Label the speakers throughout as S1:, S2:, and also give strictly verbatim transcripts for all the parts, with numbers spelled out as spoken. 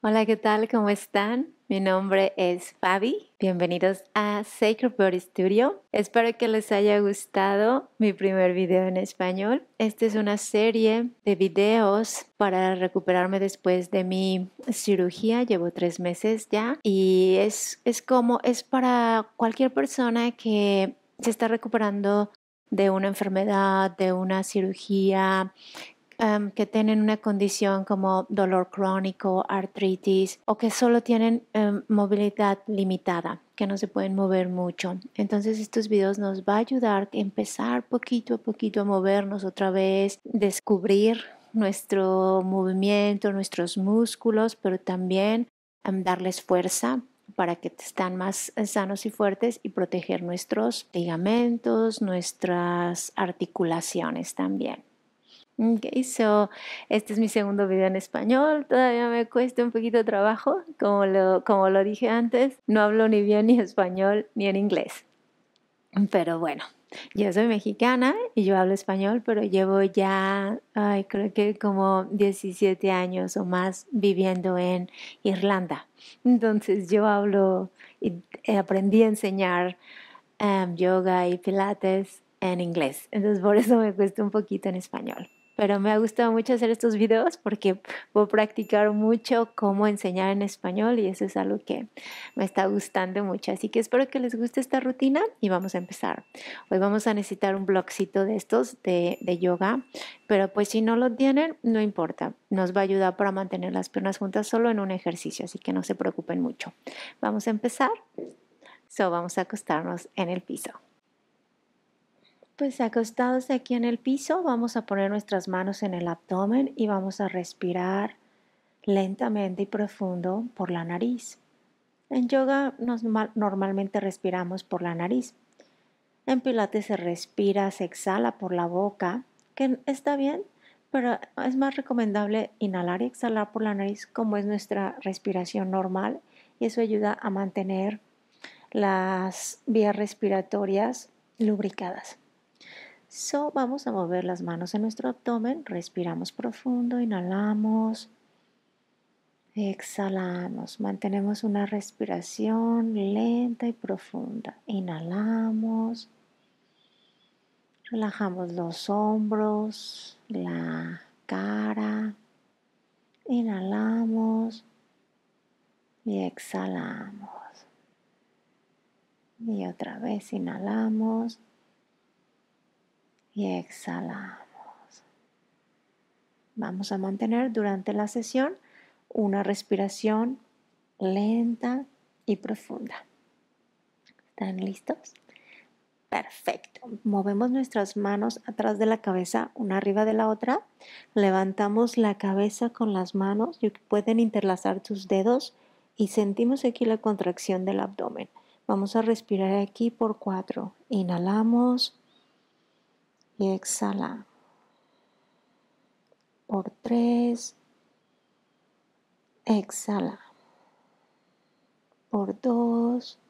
S1: Hola, ¿qué tal? ¿Cómo están? Mi nombre es Fabi. Bienvenidos a Sacred Body Studio. Espero que les haya gustado mi primer video en español. Esta es una serie de videos para recuperarme después de mi cirugía. Llevo tres meses ya y es, es como, es para cualquier persona que se está recuperando de una enfermedad, de una cirugía, Um, que tienen una condición como dolor crónico, artritis o que solo tienen um, movilidad limitada, que no se pueden mover mucho. Entonces estos videos nos va a ayudar a empezar poquito a poquito a movernos otra vez, descubrir nuestro movimiento, nuestros músculos, pero también um, darles fuerza para que estén más sanos y fuertes y proteger nuestros ligamentos, nuestras articulaciones también. Ok, so este es mi segundo video en español. Todavía me cuesta un poquito de trabajo, como lo, como lo dije antes. No hablo ni bien ni español ni en inglés. Pero bueno, yo soy mexicana y yo hablo español, pero llevo ya, ay, creo que como diecisiete años o más viviendo en Irlanda. Entonces yo hablo y aprendí a enseñar um, yoga y pilates en inglés. Entonces por eso me cuesta un poquito en español. Pero me ha gustado mucho hacer estos videos porque puedo practicar mucho cómo enseñar en español y eso es algo que me está gustando mucho. Así que espero que les guste esta rutina y vamos a empezar. Hoy vamos a necesitar un blogcito de estos de, de yoga, pero pues si no lo tienen, no importa. Nos va a ayudar para mantener las piernas juntas solo en un ejercicio, así que no se preocupen mucho. Vamos a empezar. So, vamos a acostarnos en el piso. Pues acostados aquí en el piso, vamos a poner nuestras manos en el abdomen y vamos a respirar lentamente y profundo por la nariz. En yoga nos, normalmente respiramos por la nariz. En pilates se respira, se exhala por la boca, que está bien, pero es más recomendable inhalar y exhalar por la nariz como es nuestra respiración normal y eso ayuda a mantener las vías respiratorias lubricadas. So, vamos a mover las manos en nuestro abdomen, respiramos profundo, inhalamos, exhalamos, mantenemos una respiración lenta y profunda. Inhalamos, relajamos los hombros, la cara, inhalamos y exhalamos. Y otra vez inhalamos y exhalamos. Vamos a mantener durante la sesión una respiración lenta y profunda. ¿Están listos? Perfecto. Movemos nuestras manos atrás de la cabeza, una arriba de la otra. Levantamos la cabeza con las manos. Pueden interlazar tus dedos y sentimos aquí la contracción del abdomen. Vamos a respirar aquí por cuatro. Inhalamos y exhalamos. Por tres, exhala. Por dos,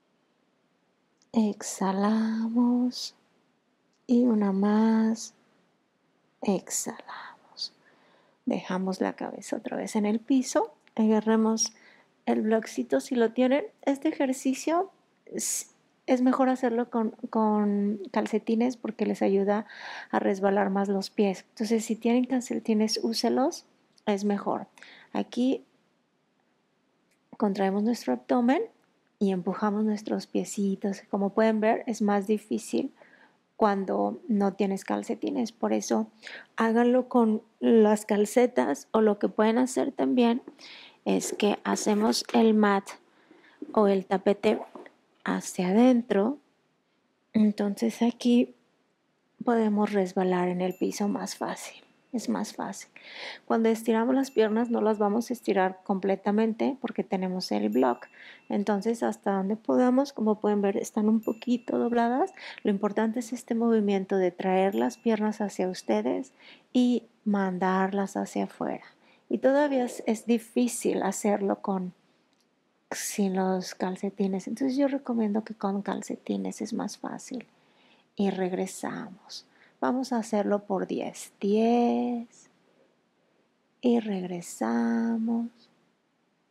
S1: exhalamos. Y una más, exhalamos. Dejamos la cabeza otra vez en el piso. Agarremos el blogcito si lo tienen. Este ejercicio es, es mejor hacerlo con, con calcetines porque les ayuda a resbalar más los pies. Entonces, si tienen calcetines, úselos, es mejor. Aquí contraemos nuestro abdomen y empujamos nuestros piecitos. Como pueden ver, es más difícil cuando no tienes calcetines. Por eso, háganlo con las calcetas o lo que pueden hacer también es que hacemos el mat o el tapete hacia adentro. Entonces aquí podemos resbalar en el piso más fácil. Es más fácil. Cuando estiramos las piernas no las vamos a estirar completamente porque tenemos el block. Entonces hasta donde podamos, como pueden ver, están un poquito dobladas. Lo importante es este movimiento de traer las piernas hacia ustedes y mandarlas hacia afuera. Y todavía es, es difícil hacerlo con sin los calcetines. Entonces yo recomiendo que con calcetines es más fácil. Y regresamos. Vamos a hacerlo por diez. diez. Y regresamos.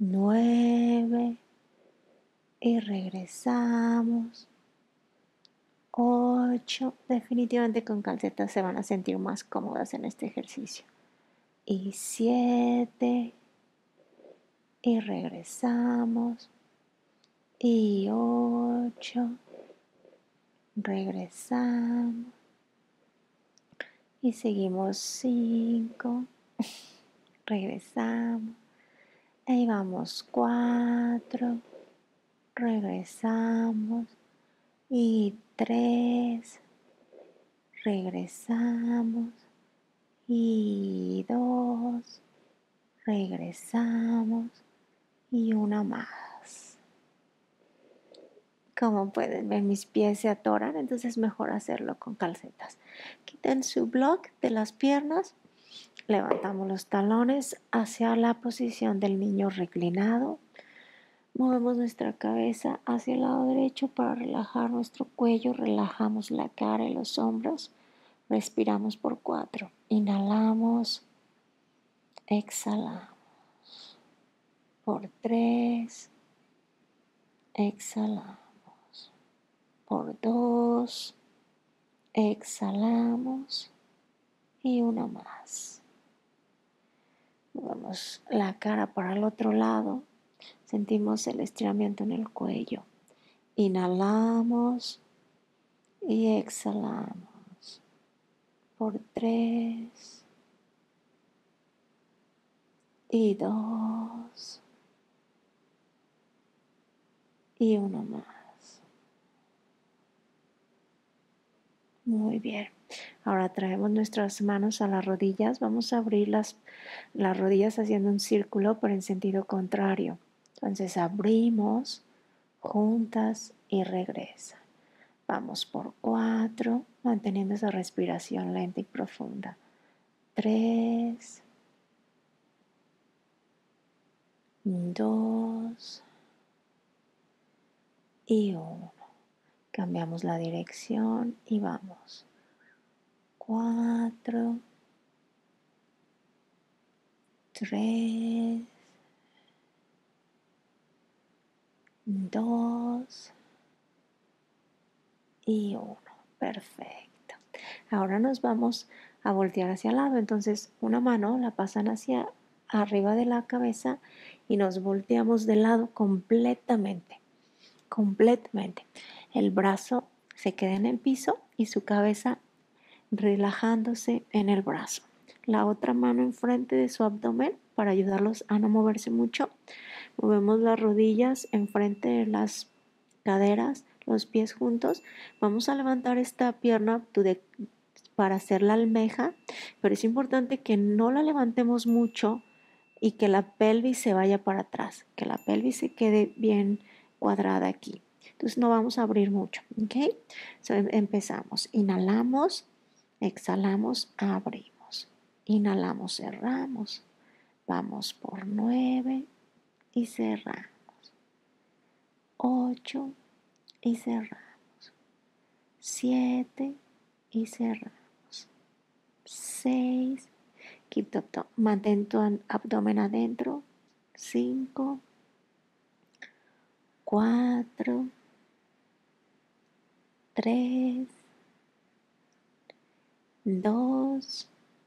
S1: nueve y regresamos. ocho. Definitivamente con calcetas se van a sentir más cómodas en este ejercicio. Y siete y regresamos. Y ocho. Regresamos. Y seguimos cinco. Regresamos. Ahí vamos cuatro. Regresamos. Y tres. Regresamos. Y dos. Regresamos. Y una más. Como pueden ver, mis pies se atoran, entonces es mejor hacerlo con calcetas. Quiten su block de las piernas. Levantamos los talones hacia la posición del niño reclinado. Movemos nuestra cabeza hacia el lado derecho para relajar nuestro cuello. Relajamos la cara y los hombros. Respiramos por cuatro. Inhalamos. Exhalamos. Por tres. Exhalamos. Por dos. Exhalamos. Y una más. Movemos la cara para el otro lado. Sentimos el estiramiento en el cuello. Inhalamos y exhalamos. Por tres. Y dos. Y uno más. Muy bien. Ahora traemos nuestras manos a las rodillas. Vamos a abrir las, las rodillas haciendo un círculo, pero en sentido contrario. Entonces abrimos juntas y regresa. Vamos por cuatro, manteniendo esa respiración lenta y profunda. Tres. Dos. Y uno. Cambiamos la dirección y vamos. Cuatro. Tres. Dos. Y uno. Perfecto. Ahora nos vamos a voltear hacia el lado. Entonces una mano la pasan hacia arriba de la cabeza y nos volteamos de lado completamente. Completamente. El brazo se queda en el piso y su cabeza relajándose en el brazo. La otra mano enfrente de su abdomen para ayudarlos a no moverse mucho. Movemos las rodillas enfrente de las caderas, los pies juntos. Vamos a levantar esta pierna para hacer la almeja, pero es importante que no la levantemos mucho y que la pelvis se vaya para atrás, que la pelvis se quede bien cuadrada aquí. Entonces no vamos a abrir mucho, ¿ok? So, empezamos. Inhalamos, exhalamos, abrimos. Inhalamos, cerramos. Vamos por nueve y cerramos. Ocho y cerramos. Siete y cerramos. Seis. Keep the abdomen. Mantén tu abdomen adentro. Cinco. Cuatro. Tres. Dos.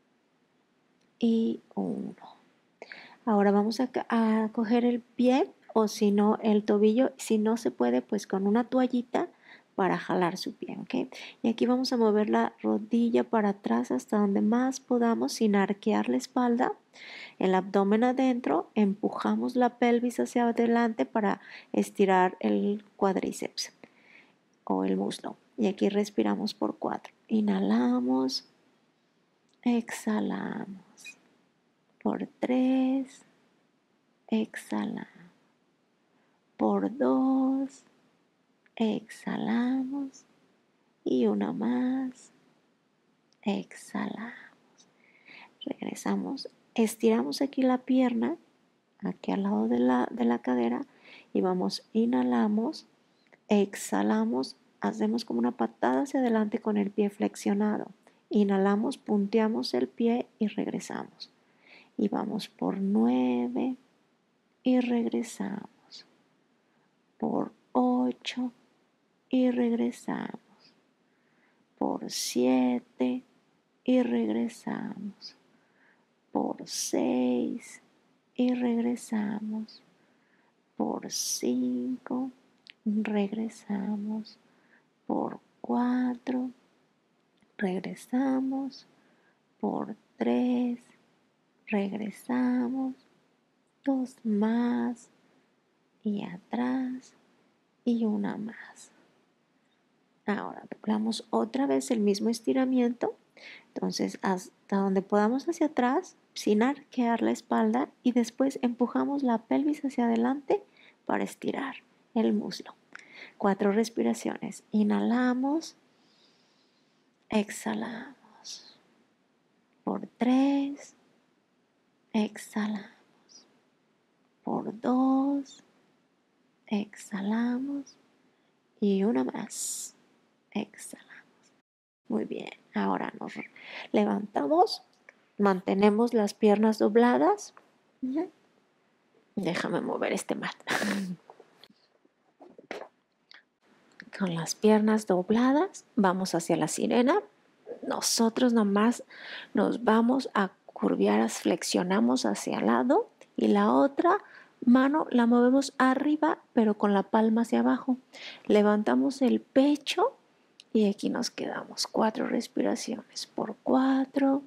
S1: Y uno. Ahora vamos a, a coger el pie o si no el tobillo. Si no se puede, pues con una toallita para jalar su pie, ¿ok? Y aquí vamos a mover la rodilla para atrás hasta donde más podamos sin arquear la espalda. El abdomen adentro, empujamos la pelvis hacia adelante para estirar el cuádriceps o el muslo. Y aquí respiramos por cuatro. Inhalamos, exhalamos. Por tres, exhalamos. Por dos, exhalamos. Y una más, exhalamos. Regresamos, estiramos aquí la pierna, aquí al lado de la, de la cadera y vamos, inhalamos, exhalamos, hacemos como una patada hacia adelante con el pie flexionado. Inhalamos, punteamos el pie y regresamos. Y vamos por nueve
S2: y regresamos. Por ocho y regresamos. Por siete y regresamos. Por seis y regresamos. Por cinco regresamos. Por cuatro regresamos. Por tres regresamos. Dos más y atrás y una más. Ahora doblamos otra vez el mismo estiramiento. Entonces hasta donde podamos hacia atrás sin arquear la espalda y después empujamos la pelvis hacia adelante para estirar el muslo. Cuatro respiraciones. Inhalamos. Exhalamos. Por tres. Exhalamos. Por dos. Exhalamos. Y una más. Exhalamos. Muy bien. Ahora nos levantamos. Mantenemos las piernas dobladas. Déjame mover este mat. Con las piernas dobladas, vamos hacia la sirena. Nosotros nomás nos vamos a curviar, flexionamos hacia el lado y la otra mano la movemos arriba, pero con la palma hacia abajo. Levantamos el pecho y aquí nos quedamos. Cuatro respiraciones. Por cuatro.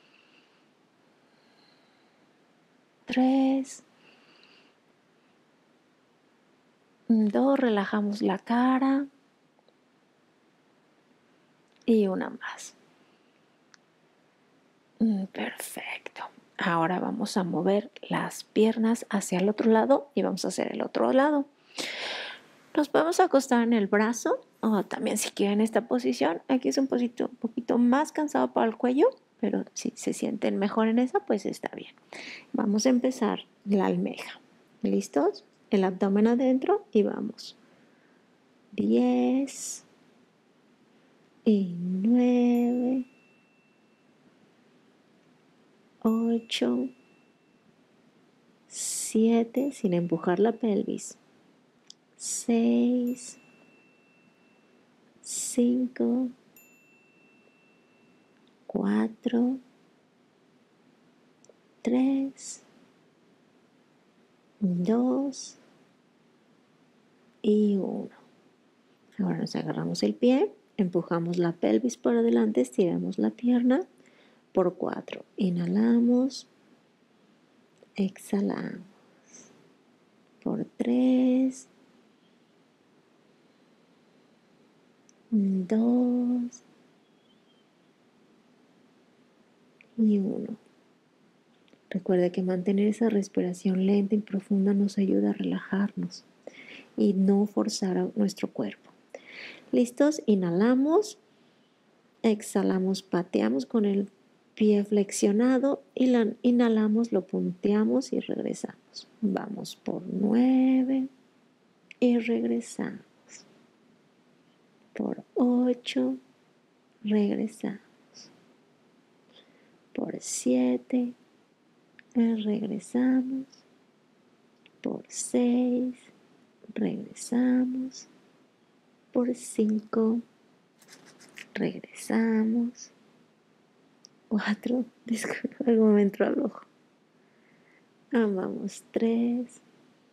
S2: Tres. Dos. Relajamos la cara. Y una más. Perfecto. Ahora vamos a mover las piernas hacia el otro lado y vamos a hacer el otro lado. Nos podemos acostar en el brazo o también si quieren esta posición. Aquí es un poquito, un poquito más cansado para el cuello, pero si se sienten mejor en esa, pues está bien. Vamos a empezar la almeja. ¿Listos? El abdomen adentro y vamos. Diez y nueve. Ocho. Siete, sin empujar la pelvis. Seis. Cinco. Cuatro. Tres. Dos. Y uno. Ahora nos agarramos el pie, empujamos la pelvis por adelante, estiramos la pierna por cuatro. Inhalamos. Exhalamos. Por tres. Dos. Y uno. Recuerda que mantener esa respiración lenta y profunda nos ayuda a relajarnos y no forzar a nuestro cuerpo. ¿Listos? Inhalamos. Exhalamos, pateamos con el pie flexionado y la, inhalamos, lo punteamos y regresamos. Vamos por nueve y regresamos. Por ocho, regresamos. Por siete, regresamos. Por seis, regresamos. Por cinco, regresamos. Cuatro, disculpa, algo me entró al ojo. Ah, vamos, tres.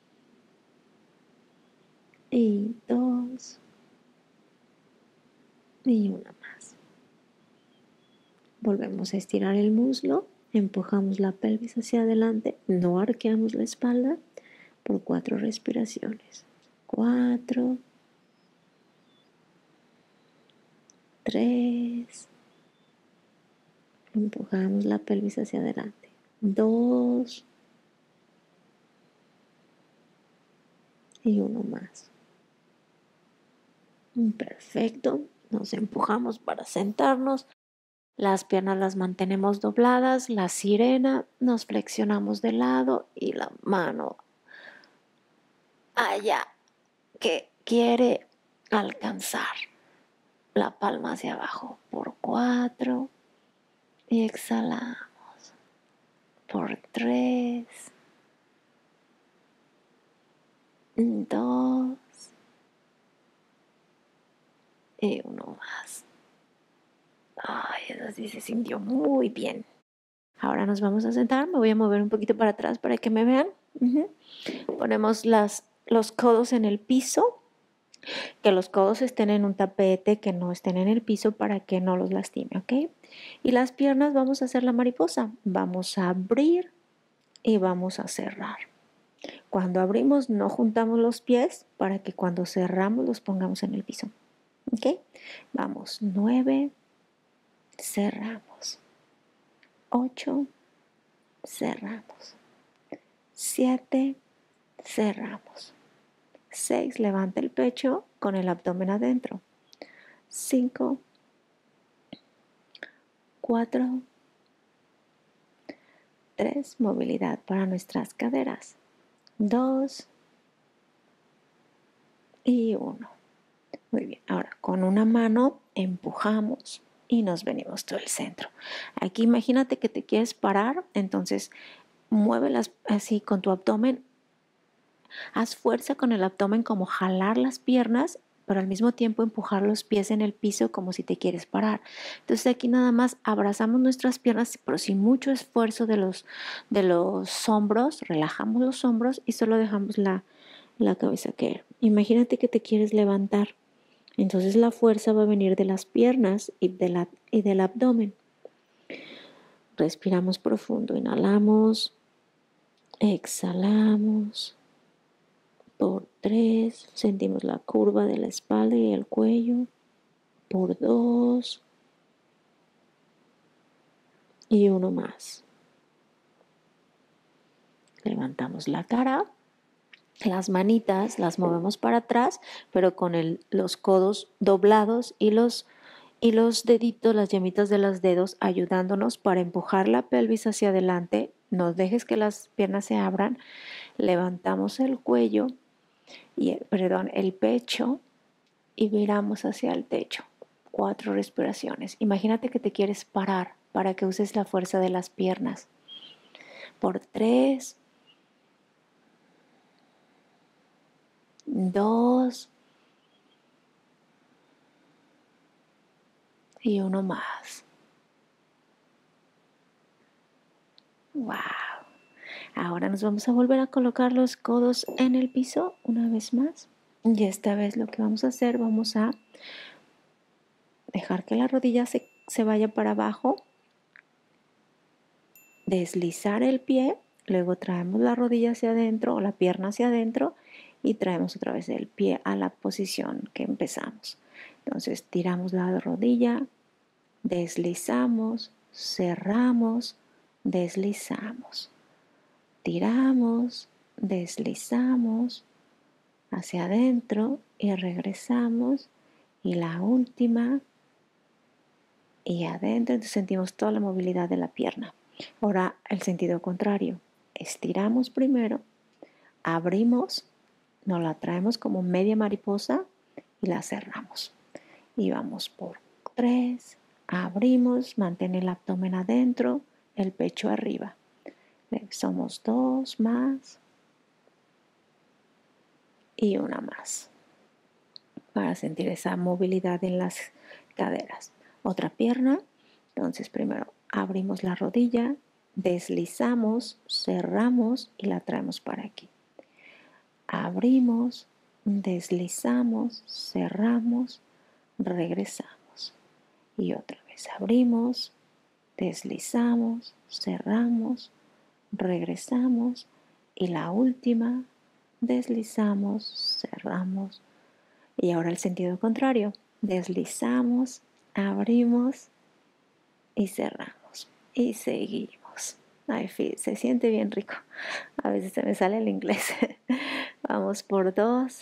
S2: Y dos. Y una más. Volvemos a estirar el muslo. Empujamos la pelvis hacia adelante. No arqueamos la espalda por cuatro respiraciones. Cuatro. Tres. Empujamos la pelvis hacia adelante. Dos. Y uno más. Perfecto. Nos empujamos para sentarnos. Las piernas las mantenemos dobladas. La sirena. Nos flexionamos de lado y la mano allá que quiere alcanzar la palma hacia abajo. Por cuatro. Y exhalamos. Por tres. dos y uno más. Ay, eso sí se sintió muy bien. Ahora nos vamos a sentar. Me voy a mover un poquito para atrás para que me vean. Uh-huh. Ponemos las, los codos en el piso. Que los codos estén en un tapete, que no estén en el piso para que no los lastime, ¿ok? Y las piernas vamos a hacer la mariposa. Vamos a abrir y vamos a cerrar. Cuando abrimos no juntamos los pies para que cuando cerramos los pongamos en el piso, ¿ok? Vamos, nueve, cerramos. Ocho, cerramos. Siete, cerramos. Seis, levanta el pecho con el abdomen adentro. Cinco, cuatro, tres, movilidad para nuestras caderas. Dos y uno. Muy bien, ahora con una mano empujamos y nos venimos todo el centro. Aquí imagínate que te quieres parar, entonces muévelas así con tu abdomen. Haz fuerza con el abdomen como jalar las piernas, pero al mismo tiempo empujar los pies en el piso como si te quieres parar. Entonces aquí nada más abrazamos nuestras piernas, pero sin mucho esfuerzo de los, de los hombros, relajamos los hombros y solo dejamos la, la cabeza caer. Imagínate que te quieres levantar. Entonces la fuerza va a venir de las piernas y, de la, y del abdomen. Respiramos profundo, inhalamos, exhalamos. Por tres, sentimos la curva de la espalda y el cuello. Por dos y uno más. Levantamos la cara, las manitas las movemos para atrás, pero con el, los codos doblados y los, y los deditos, las yemitas de los dedos ayudándonos para empujar la pelvis hacia adelante. No dejes que las piernas se abran. Levantamos el cuello, y, perdón, el pecho y viramos hacia el techo. Cuatro respiraciones. Imagínate que te quieres parar para que uses la fuerza de las piernas. Por tres, dos y uno más. Wow. Ahora nos vamos a volver a colocar los codos en el piso una vez más. Y esta vez lo que vamos a hacer, vamos a dejar que la rodilla se, se vaya para abajo, deslizar el pie, luego traemos la rodilla hacia adentro o la pierna hacia adentro y traemos otra vez el pie a la posición que empezamos. Entonces tiramos la rodilla, deslizamos, cerramos, deslizamos, tiramos, deslizamos hacia adentro y regresamos y la última y adentro. Entonces sentimos toda la movilidad de la pierna. Ahora el sentido contrario, estiramos primero, abrimos, nos la traemos como media mariposa y la cerramos. Y vamos por tres, abrimos, mantén el abdomen adentro, el pecho arriba. Somos dos más y una más para sentir esa movilidad en las caderas. Otra pierna, entonces primero abrimos la rodilla, deslizamos, cerramos y la traemos para aquí. Abrimos, deslizamos, cerramos, regresamos. Y otra vez abrimos, deslizamos, cerramos, regresamos. Y la última, deslizamos, cerramos. Y ahora el sentido contrario. Deslizamos, abrimos y cerramos. Y seguimos. Ay, se siente bien rico. A veces se me sale el inglés. Vamos por dos.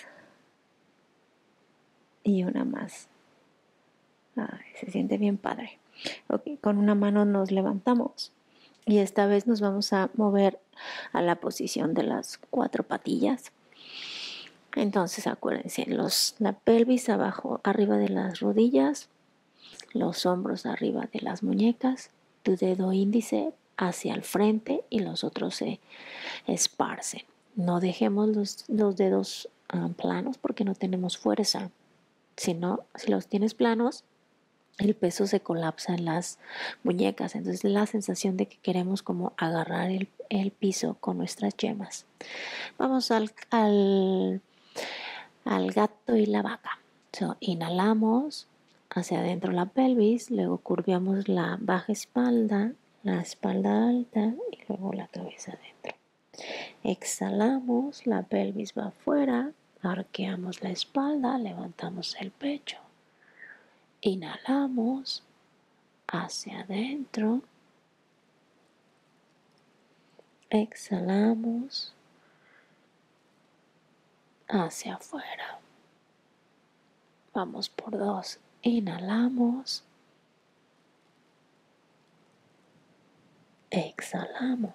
S2: Y una más. Ay, se siente bien padre. Ok, con una mano nos levantamos. Y esta vez nos vamos a mover a la posición de las cuatro patillas. Entonces acuérdense, los, la pelvis abajo, arriba de las rodillas, los hombros arriba de las muñecas, tu dedo índice hacia el frente y los otros se esparcen. No dejemos los, los dedos um, planos porque no tenemos fuerza. Si no, si los tienes planos, el peso se colapsa en las muñecas. Entonces la sensación de que queremos como agarrar el, el piso con nuestras yemas. Vamos al, al, al gato y la vaca. So, inhalamos hacia adentro la pelvis, luego curviamos la baja espalda, la espalda alta y luego la cabeza adentro. Exhalamos, la pelvis va afuera, arqueamos la espalda, levantamos el pecho. Inhalamos hacia adentro. Exhalamos hacia afuera. Vamos por dos. Inhalamos. Exhalamos.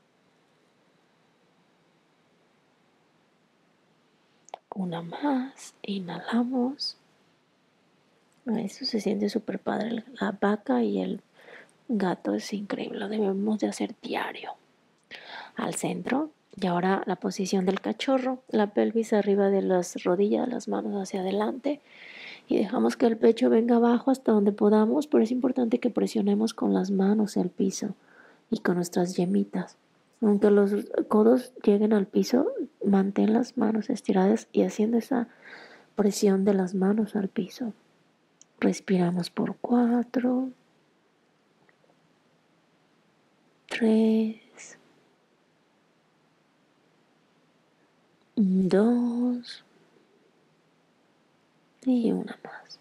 S2: Una más. Inhalamos. Eso se siente súper padre. La vaca y el gato es increíble. Lo debemos de hacer diario. Al centro. Y ahora la posición del cachorro. La pelvis arriba de las rodillas, las manos hacia adelante. Y dejamos que el pecho venga abajo hasta donde podamos, pero es importante que presionemos con las manos el piso y con nuestras yemitas. Aunque los codos lleguen al piso, mantén las manos estiradas y haciendo esa presión de las manos al piso. Respiramos por cuatro, tres, dos y una más.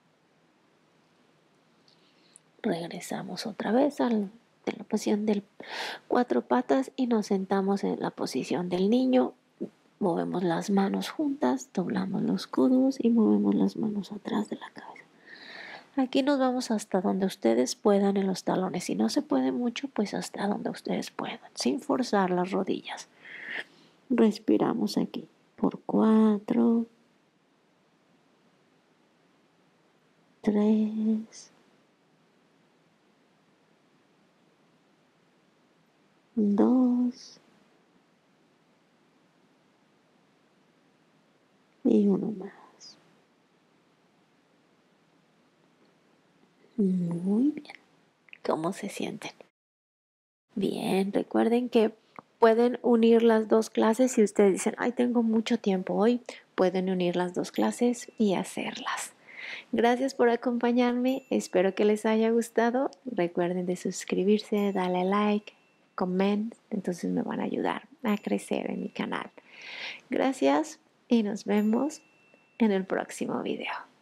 S2: Regresamos otra vez a la posición del cuatro patas y nos sentamos en la posición del niño. Movemos las manos juntas, doblamos los codos y movemos las manos atrás de la cabeza. Aquí nos vamos hasta donde ustedes puedan en los talones. Si no se puede mucho, pues hasta donde ustedes puedan, sin forzar las rodillas. Respiramos aquí por cuatro, tres, dos y uno más. Muy bien. ¿Cómo se sienten? Bien, recuerden que pueden unir las dos clases. Si ustedes dicen, ay, tengo mucho tiempo hoy, pueden unir las dos clases y hacerlas. Gracias por acompañarme. Espero que les haya gustado. Recuerden de suscribirse, darle like, comment. Entonces me van a ayudar a crecer en mi canal. Gracias y nos vemos en el próximo video.